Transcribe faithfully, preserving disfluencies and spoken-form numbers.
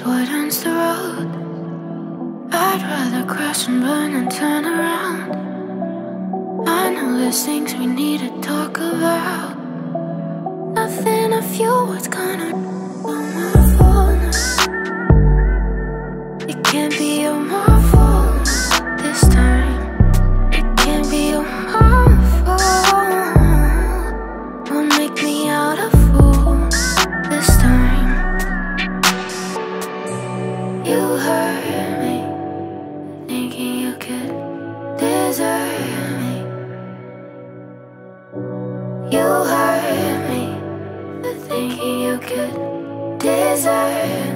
widens the road. I'd rather crash and burn and turn around. I know there's things we need to talk about. Nothing a few words gonna on my phone. It can't be your my fault this time. It can't be your my fault. Won't make me out a fool this time. You hurt me, thinking you could desert me. You hurt me, thinking you could desert me.